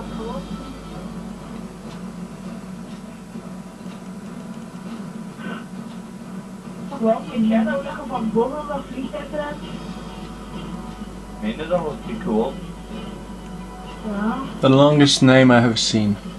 Wat? Vind jij dat we van boven dat vliegtuig eruit? Meen je dat was ik gewoon? Ja. The longest name I have seen.